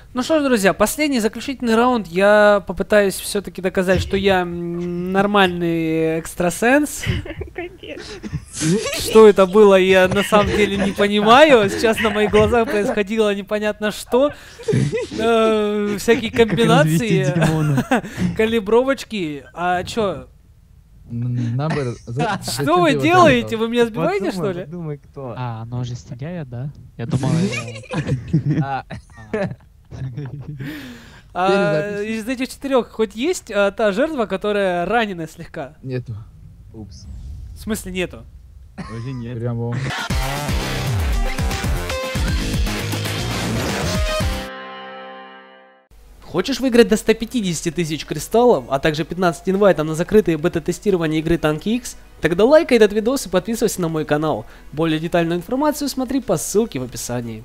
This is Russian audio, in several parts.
Ну что ж, друзья, последний заключительный раунд. Я попытаюсь все-таки доказать, что я нормальный экстрасенс. Капец. Что это было, я на самом деле не понимаю. Сейчас на моих глазах происходило непонятно что. Всякие комбинации, калибровочки. А чё? Что вы делаете? Вы меня сбиваете, что ли? Думай, кто. А, оно же стреляет, да? Я думал, Из этих 4 хоть есть та жертва, которая ранена слегка? Нету. Упс. В смысле нету? Уже нет. Прямо. Хочешь выиграть до 150 тысяч кристаллов, а также 15 инвайтов на закрытые бета-тестирование игры Танки X? Тогда лайкай этот видос и подписывайся на мой канал. Более детальную информацию смотри по ссылке в описании.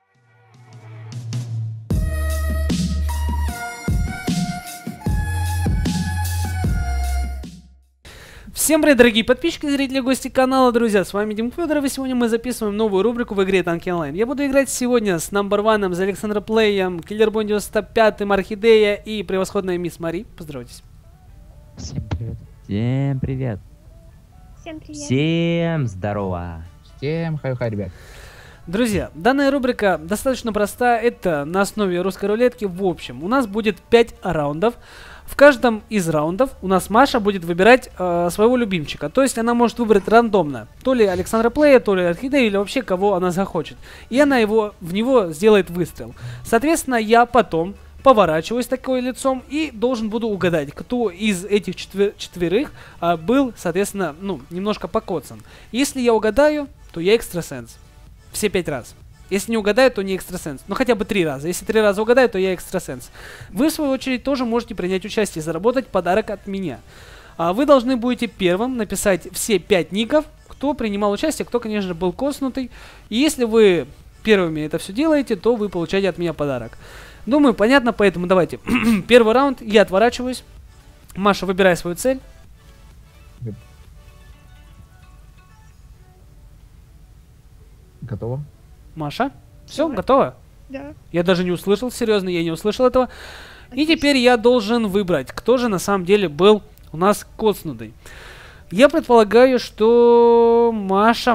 Всем привет, дорогие подписчики, зрители, гости канала, друзья, с вами Дим Федоров, и сегодня мы записываем новую рубрику в игре Танки Онлайн. Я буду играть сегодня с Number One, с Александр Плеем, Киллербой 95, Орхидея и превосходная Мисс Мари. Поздоровайтесь. Всем привет. Всем привет. Всем привет. Всем здорово. Всем хай-хай, ребят. Друзья, данная рубрика достаточно проста, это на основе русской рулетки. В общем, у нас будет 5 раундов. В каждом из раундов у нас Маша будет выбирать своего любимчика. То есть она может выбрать рандомно. То ли Александра Плея, то ли Орхидею, или вообще кого она захочет. И она в него сделает выстрел. Соответственно, я потом поворачиваюсь такое лицом и должен буду угадать, кто из этих четверых был, соответственно, немножко покоцан. Если я угадаю, то я экстрасенс. Все 5 раз. Если не угадаю, то не экстрасенс. Ну хотя бы 3 раза. Если 3 раза угадаю, то я экстрасенс. Вы, в свою очередь, тоже можете принять участие и заработать подарок от меня. Вы должны будете первым написать все 5 ников, кто принимал участие, кто, конечно, был коснутый. И если вы первыми это все делаете, то вы получаете от меня подарок. Думаю, понятно, поэтому давайте. Первый раунд, я отворачиваюсь. Маша, выбирай свою цель. Готово? Маша, все, Давай. готово? Да. Я даже не услышал, серьезно, я не услышал этого. И теперь я должен выбрать, кто же на самом деле был у нас коцнутый. Я предполагаю, что Маша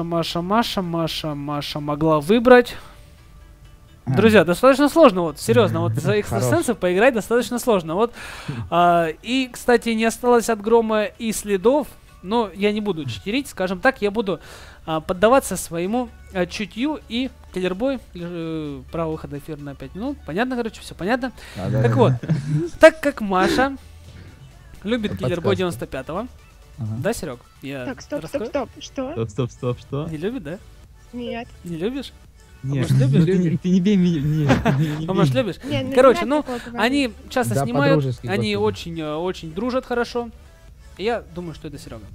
могла выбрать. Друзья, достаточно сложно, вот, серьезно, вот за экстрасенсов поиграть достаточно сложно. Вот, и, кстати, не осталось от Грома и следов, но я не буду читерить, скажем так, я буду поддаваться своему чутью. И Киллербой, право выхода эфира на 5 минут, понятно, короче, все понятно. Так вот, так как Маша любит Киллербой 95-го, да, Серег? Так, стоп. Что? Стоп, что? Не любит, да? Нет. Не любишь? Нет, может, любишь? ты не бей меня. А может, любишь? Не, ну, Короче, не ну, надо такого говорить. они часто Да, снимают, по-дружески, они господи. очень дружат хорошо. И я думаю, что это Серега.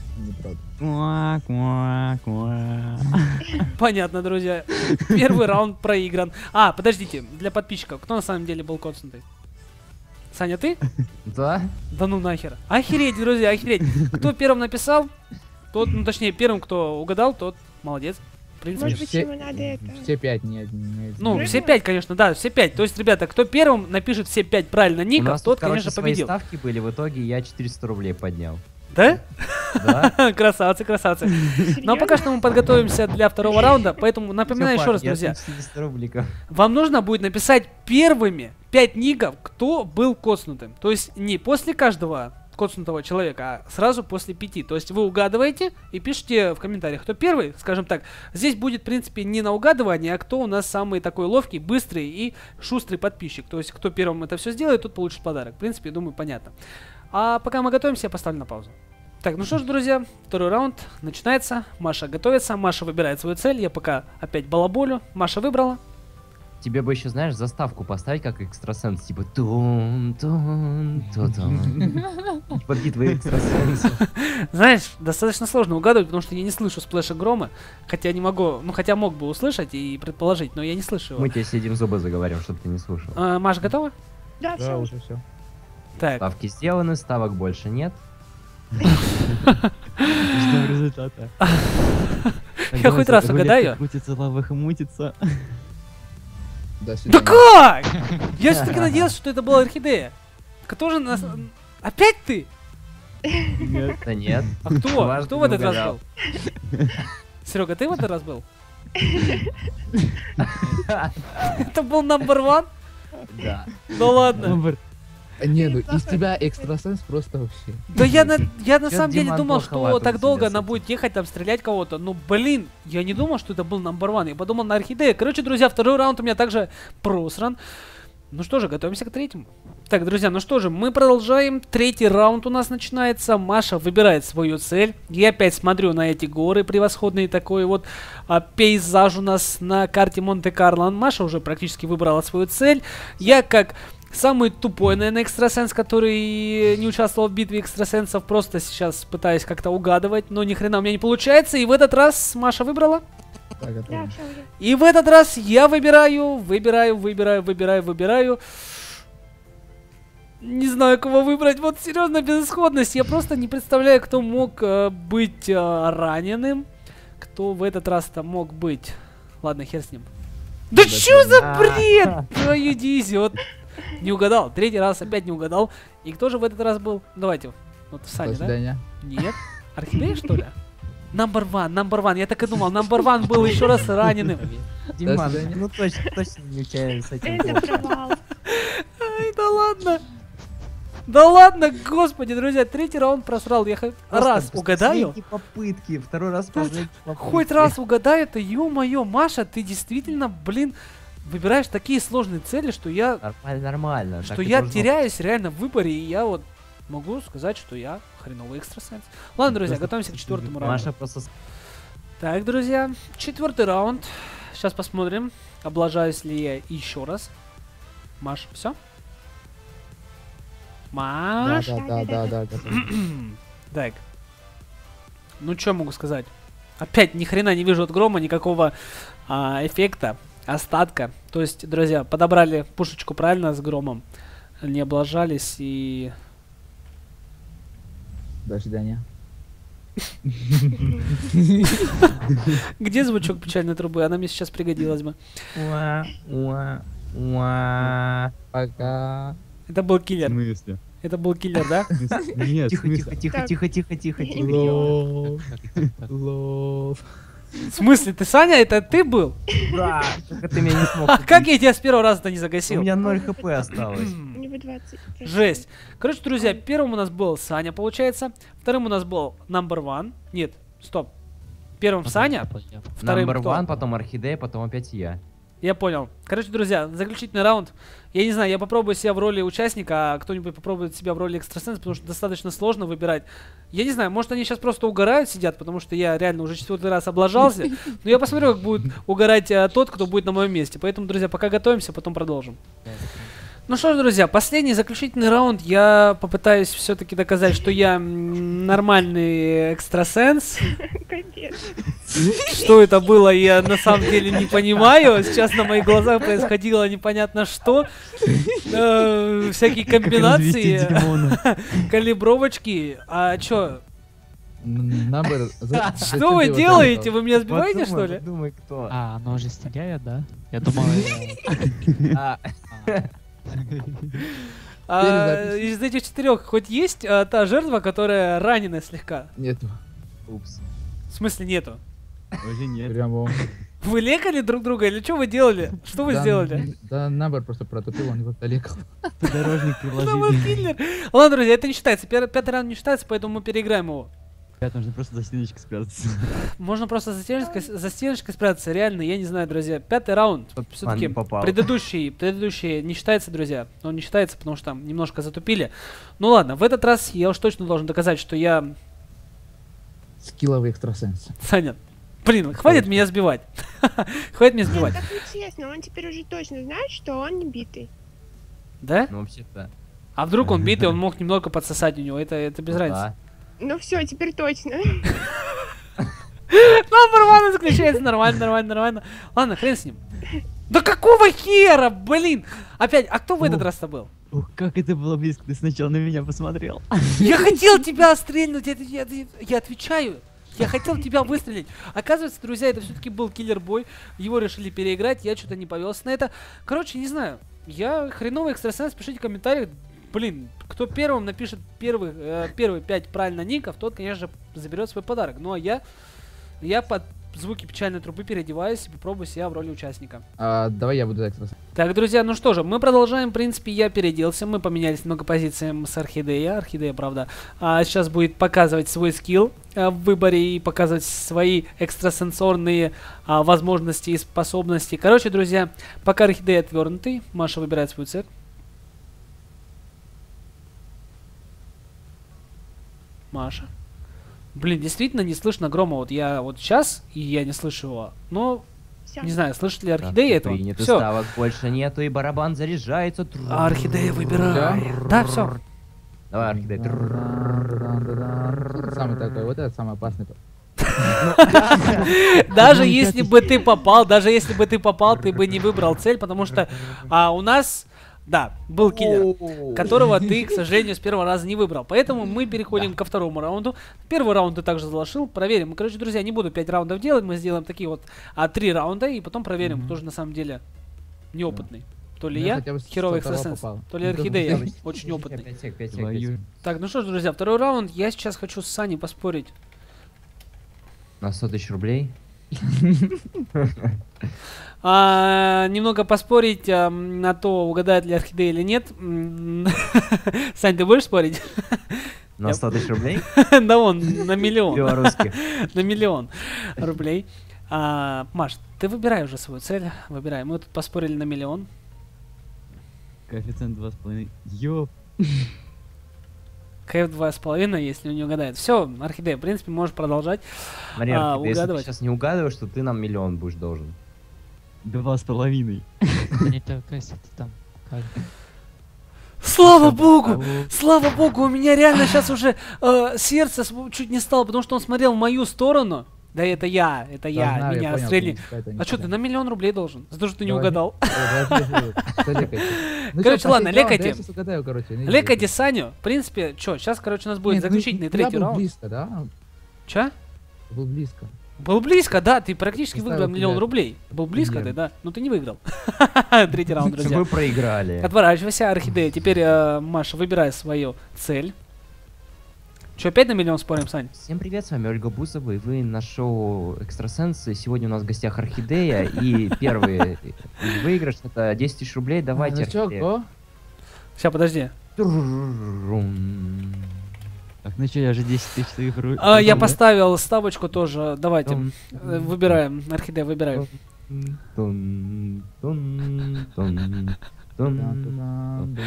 Неправда. Понятно, друзья. Первый раунд проигран. Подождите, для подписчиков, кто на самом деле был коцнутый? Саня, ты? Да? Да ну нахер. Охереть, друзья, охереть. Кто первым написал, тот, ну точнее, первым, кто угадал, тот молодец. В принципе. Может быть, ему надо это... Все 5, не Ну, Правильно? все 5, конечно, да, все 5. То есть, ребята, кто первым напишет все 5 правильно У ников, нас тот, тут, короче, конечно, свои победил. ставки были, в итоге я 400 рублей поднял. Да? Да? Красавцы. Ну а пока что мы подготовимся для второго раунда, поэтому напоминаю еще раз, друзья. 400 рубликов. Вам нужно будет написать первыми 5 ников, кто был коцнутым. То есть не после каждого коцнутого человека, а сразу после 5. То есть вы угадываете и пишите в комментариях, кто первый, скажем так. Здесь будет, в принципе, не на угадывание, а кто у нас самый такой ловкий, быстрый и шустрый подписчик. То есть кто первым это все сделает, тот получит подарок. В принципе, думаю, понятно. А пока мы готовимся, я поставлю на паузу. Так, ну что ж, друзья, второй раунд начинается. Маша готовится, Маша выбирает свою цель. Я пока опять балаболю. Маша выбрала. Тебе бы еще, знаешь, заставку поставить как экстрасенс, типа тун-тун. Под битвы экстрасенсов. Знаешь, достаточно сложно угадывать, потому что я не слышу сплэша Грома. Хотя не могу, хотя мог бы услышать и предположить, но я не слышу его. Мы тебе сидим зубы заговорим, чтобы ты не слушал. Маша готова? Да, Да, все. уже все. Так. Ставки сделаны, ставок больше нет. Ждем результата. Я хоть раз угадаю. Крутится, лавах и мутится. До Да свидания. как? Я все-таки надеялся, что это была орхидея. Который нас... Опять ты? Нет. Да нет. А кто? Дважды Кто в этот не раз угадал. был? Серега, ты в этот раз был? Это был number one? Да. Да ладно. Выбор. Не, ну из тебя экстрасенс просто вообще. Да я на Чё самом деле Диман думал, плоховато что у так тебя долго с она этим. будет ехать там стрелять кого-то. Ну блин, я не думал, что это был number one. Я подумал на орхидея. Короче, друзья, второй раунд у меня также просран. Ну что же, готовимся к третьему. Так, друзья, ну что же, мы продолжаем. Третий раунд у нас начинается. Маша выбирает свою цель. Я опять смотрю на эти горы превосходные. Такой вот пейзаж у нас на карте Монте-Карло. Маша уже практически выбрала свою цель. Я как самый тупой, наверное, экстрасенс, который не участвовал в битве экстрасенсов, просто сейчас пытаюсь как-то угадывать, но ни хрена у меня не получается. И в этот раз Маша выбрала. Так, Да, готово. все уже. И в этот раз я выбираю. Не знаю, кого выбрать. Вот серьезно, безысходность. Я просто не представляю, кто мог быть раненым. Кто в этот раз-то мог быть. Ладно, хер с ним. Да чё за бред? Твою дизи, вот. Не угадал. Третий раз опять не угадал. И кто же в этот раз был? Давайте. Вот До Саня, да? свидания. Нет. Орхидея, что ли? Number one. Я так и думал. Number one был еще раз раненым. Диман, свидания. ну точно не у тебя с этим Это плохо. провал. Ай, да ладно. Да ладно, господи, друзья, третий раунд просрал. Я хоть Просто раз угадаю. последние попытки, второй раз последние попытки. Хоть раз угадаю-то, ё-моё, Маша, ты действительно, блин, выбираешь такие сложные цели, что я, Нормально. что я теряюсь реально в выборе, и я вот могу сказать, что я хреновый экстрасенс. Ладно, друзья, готовимся к четвертому раунду. Маша просто... Так, друзья, четвертый раунд. Сейчас посмотрим, облажаюсь ли я еще раз. Маш, все? Да, Маш? да, готово. Так. Ну, что могу сказать? Опять ни хрена не вижу от грома никакого эффекта, остатка. То есть, друзья, подобрали пушечку правильно с громом. Не облажались и... До свидания. Где звучок печальной трубы? Она мне сейчас пригодилась бы. Пока. Это был В киллер. смысле? Это был киллер, да? Нет, в Тихо, смысле? тихо. Лол. Лол. В смысле, ты, Саня, это ты был? Да, как ты меня не смог А как убить? я тебя с первого раза-то не У загасил? меня 0 хп осталось. У него 20. Жесть. Короче, друзья, первым у нас был Саня, получается. Вторым у нас был number one. Нет, стоп. Первым Саня, вторым Number кто? one, потом орхидея, потом опять я. Я понял. Короче, друзья, заключительный раунд. Я не знаю, я попробую себя в роли участника, а кто-нибудь попробует себя в роли экстрасенса, потому что достаточно сложно выбирать. Я не знаю, может они сейчас просто угорают, сидят, потому что я реально уже четвертый раз облажался. Но я посмотрю, как будет угорать тот, кто будет на моем месте. Поэтому, друзья, пока готовимся, потом продолжим. Ну что ж, друзья, последний заключительный раунд. Я попытаюсь все-таки доказать, что я нормальный экстрасенс. Капец. Что это было, я на самом деле не понимаю. Сейчас на моих глазах происходило непонятно что. Всякие комбинации, калибровочки. А чё? Набор. Что вы делаете? Вы меня сбиваете, что ли? Думай, кто. А, оно же стреляет, да? Я думал, А, Из этих четырех хоть есть та жертва, которая ранена слегка? Нету. упс. В смысле нету? Уже нет. Прямо. Вы лекали друг друга или что вы делали? Что вы сделали? Да, набор просто протупил, он его долекал. подорожник Это был приложили. киллер. Ладно, друзья, это не считается. Пятый раунд не считается, поэтому мы переиграем его. Ребят, нужно просто за стеночкой спрятаться. Можно просто за стеночкой спрятаться. Реально, я не знаю, друзья. Пятый раунд. Чтоб Все-таки пан не попал. предыдущий не считается, друзья. Он не считается, потому что там немножко затупили. Ну ладно, в этот раз я уж точно должен доказать, что я... Скилловый экстрасенс. Саня, блин, хватит меня сбивать. Хватит меня сбивать. Так нечестно, он теперь уже точно знает, что он не битый. Да? Ну, вообще-то. А вдруг он битый, он мог немного подсосать у него. Это без разницы. Ну все, теперь точно. Нормально заключается, нормально. Ладно, хрен с ним. Да какого хера, блин? Опять, а кто в этот раз-то был? Ух, как это было близко, ты сначала на меня посмотрел. Я хотел тебя стрельнуть, я отвечаю. Я хотел тебя выстрелить. Оказывается, друзья, это все-таки был киллер-бой. Его решили переиграть, я что-то не повелся на это. Короче, не знаю. Я хреновый экстрасенс, пишите в комментариях. Блин, кто первым напишет первые 5 правильно ников, тот, конечно же, заберет свой подарок. Ну а я под звуки печальной трубы переодеваюсь и попробую себя в роли участника. Давай я буду экстрасенсом. Так, друзья, ну что же, мы продолжаем. В принципе, я переоделся. Мы поменялись много позициями с Орхидеей. Орхидея, правда, сейчас будет показывать свой скилл в выборе и показывать свои экстрасенсорные возможности и способности. Короче, друзья, пока Орхидея отвернутый, Маша выбирает свою цель. Маша. Блин, действительно не слышно грома. Вот я вот сейчас, и я не слышу его. Но, Всё. не знаю, слышит ли Орхидея этого. Принято, Все. ставок больше нету, и барабан заряжается. Орхидея выбирает. Да, все. Давай, Орхидея. Самый такой, вот этот самый опасный. Даже если бы ты попал, ты бы не выбрал цель, потому что у нас, да, был киллер, которого ты, к сожалению, с первого раза не выбрал. Поэтому мы переходим ко второму раунду. Первый раунд ты также заложил, проверим. Короче, друзья, не буду 5 раундов делать, мы сделаем такие вот 3 раунда, и потом проверим, кто же на самом деле неопытный. То ли Ну, я, хотя бы с херовый второго экстрасенс, попал. то ли Ну, Орхидея, да. очень опытный. 5 сек, 5 сек, Твою. 5 сек. Так, ну что ж, друзья, второй раунд. Я сейчас хочу с Саней поспорить. На 100 тысяч рублей. Немного поспорить на то, угадает ли Орхидея или нет. Сань, ты будешь спорить? На 100 тысяч рублей? Да вон, на миллион. Белорусских. На миллион рублей. Маш, ты выбирай уже свою цель. Выбирай. Мы тут поспорили на миллион. Коэффициент 2,5. Ёп. КФ 2,5, если он не угадает. Все, Орхидея, в принципе, можешь продолжать. Смотри, Орхидея, если ты угадывать. сейчас не угадываешь, то ты нам миллион будешь должен. 2,5. Не только если ты там. Слава богу! Слава богу, у меня реально сейчас уже сердце чуть не стало, потому что он смотрел в мою сторону. Да это я, Да, знаю, меня понял, стрельни. это не А что, ты тебя. на миллион рублей должен? За то, что ты не Давай. угадал. Ну Короче, чё, ладно, последний раунд, лекайте. я сейчас угадаю, короче, не Лекайте знаю. Саню. В принципе, что, сейчас, короче, у нас будет Нет, ну, заключительный я третий был раунд. близко, да? Че? Был близко. Был близко, да, ты практически Поставил выиграл миллион тебя рублей. Был близко ты, примерно. да, но ты не выиграл. Третий раунд, друзья. Вы проиграли. Отворачивайся, Орхидея. Теперь, Маша, выбирай свою цель. Че, опять на миллион спорим, Сань? Всем привет, с вами Ольга Бузова, и вы на шоу «Экстрасенсы». Сегодня у нас в гостях Орхидея, и первый выигрыш — это 10 тысяч рублей. Давайте, Ну чё, Орхидея. го? Сейчас, подожди. Тррррррум. Так, ну чё, я же 10 тысяч выиграю. Я поставил ставочку тоже. Давайте. Выбираем. Орхидея, выбираю. Тун, тун, тун, тун,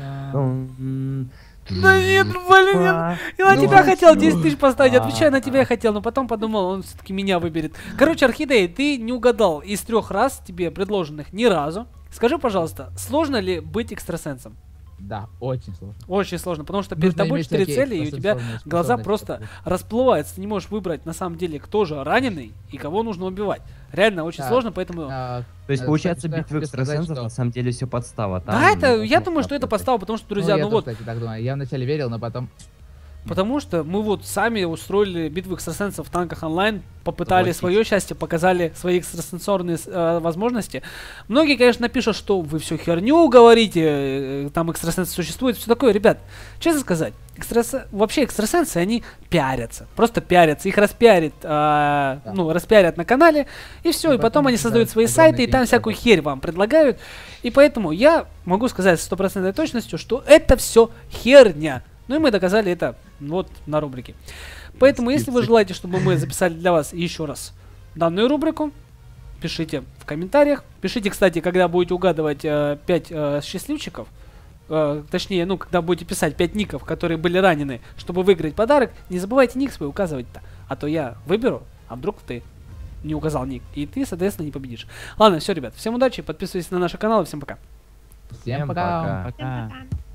тун. Да нет, блин, я на Ну, тебя а хотел чё? 10 тысяч поставить, отвечаю, на тебя я хотел, но потом подумал, он все-таки меня выберет. Короче, Орхидея, ты не угадал из 3 раз тебе предложенных ни разу. Скажи, пожалуйста, сложно ли быть экстрасенсом? Да, очень сложно. Очень сложно, потому что перед Нужно тобой иметь 4 всякие цели, и у тебя экстрасенсорные глаза способности, просто чтобы- расплываются. Ты не можешь выбрать, на самом деле, кто же раненый и кого нужно убивать. Реально очень Так, сложно, поэтому... А, То есть, Кстати, получается, что я битва хочу сказать, экстрасенсов что- на самом деле все подстава. Да, Там это, я невозможно думаю, что это просто. подстава, потому что, друзья, я ну тоже, вот, кстати, так думаю. Я вначале верил, но потом... потому что мы вот сами устроили битву экстрасенсов в танках онлайн, попытали Согласись. свое счастье, показали свои экстрасенсорные возможности. Многие, конечно, напишут, что вы все херню говорите, там экстрасенсы существуют, все такое. Ребят, честно сказать, вообще экстрасенсы, они пиарятся, просто пиарятся, их распиарят, ну, распиарят на канале, и все, И и потом потом они создают создают свои огромные сайты, и там деньги всякую заработать. херь вам предлагают, и поэтому я могу сказать с стопроцентной точностью, что это все херня. Ну и мы доказали это вот на рубрике. Поэтому, если вы желаете, чтобы мы записали для вас еще раз данную рубрику, пишите в комментариях. Пишите, кстати, когда будете угадывать 5 счастливчиков, точнее, ну, когда будете писать 5 ников, которые были ранены, чтобы выиграть подарок, не забывайте ник свой указывать-то. А то я выберу, а вдруг ты не указал ник, и ты, соответственно, не победишь. Ладно, все, ребят, всем удачи, подписывайтесь на наш канал, и всем пока. Всем пока. пока. Пока. Всем пока.